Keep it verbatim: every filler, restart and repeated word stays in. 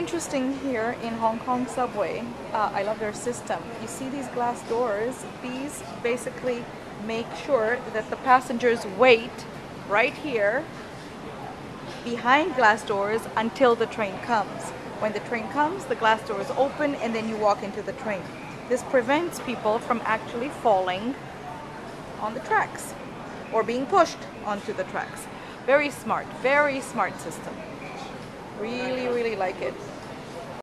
interesting here in Hong Kong subway. Uh, I love their system. You see these glass doors? These basically make sure that the passengers wait right here behind glass doors until the train comes. When the train comes, the glass doors open and then you walk into the train. This prevents people from actually falling on the tracks or being pushed onto the tracks. Very smart, very smart system. Really, really like it.